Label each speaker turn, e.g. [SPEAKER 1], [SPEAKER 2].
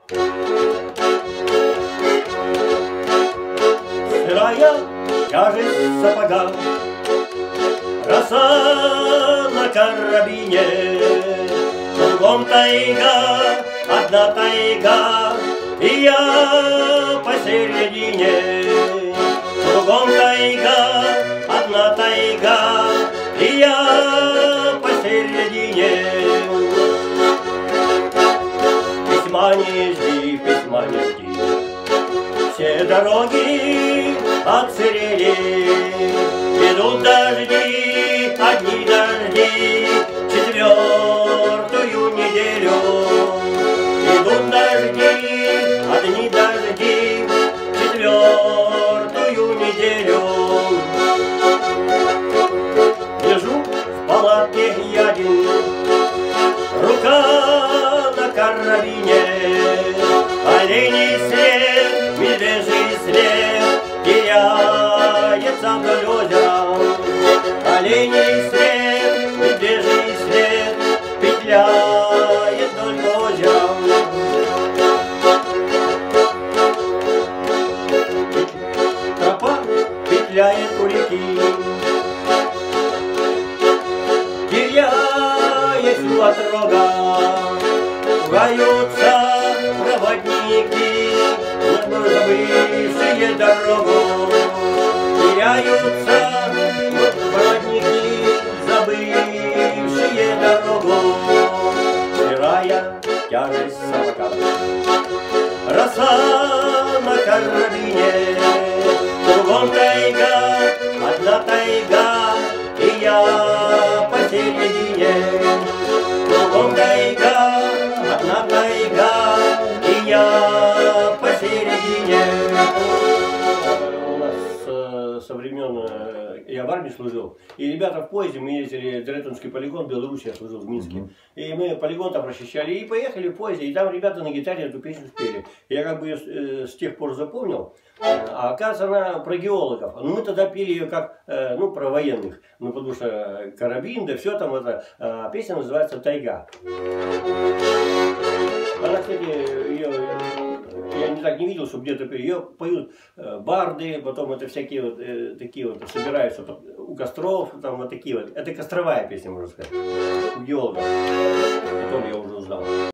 [SPEAKER 1] Сырая тяжесть сапога, роса на карабине, кругом тайга, одна тайга, и я посередине. Кругом тайга, одна тайга, и я посередине. Письма не жди, письма не жди, все дороги отсырели. Идут дожди, одни дожди, четвертую неделю. Идут дожди, одни дожди, четвертую неделю. Лежу в палатке я один, рука на карабине, оленей след, медвежий след теряется вдоль озера. Оленей след, медвежий след петляет вдоль озера. Тропа петляет у реки, теряясь у отрога, ругаются проводники, забывшие дорогу. Теряются проводники, забывшие дорогу. Сырая тяжесть сапога, роса на карабине, кругом тайга, одна тайга, и я посередине. Кругом тайга, одна тайга, и я посередине. У нас со времен я в армии служил, и ребята в поезде, мы ездили в Дрезденский полигон, Беларусь, я служил в Минске, и мы полигон там расчищали, и поехали в поезде, и там ребята на гитаре эту песню спели. Я как бы ее с тех пор запомнил, а оказывается она про геологов. Но мы тогда пели ее как, ну, про военных, ну, потому что карабин, да все там, это, песня называется «Тайга». Она, кстати, ее, я не так не видел, что где-то ее поют барды, потом это всякие вот такие вот собираются у костров, там вот такие вот. Это костровая песня, можно сказать, у геологов. Потом я уже узнал.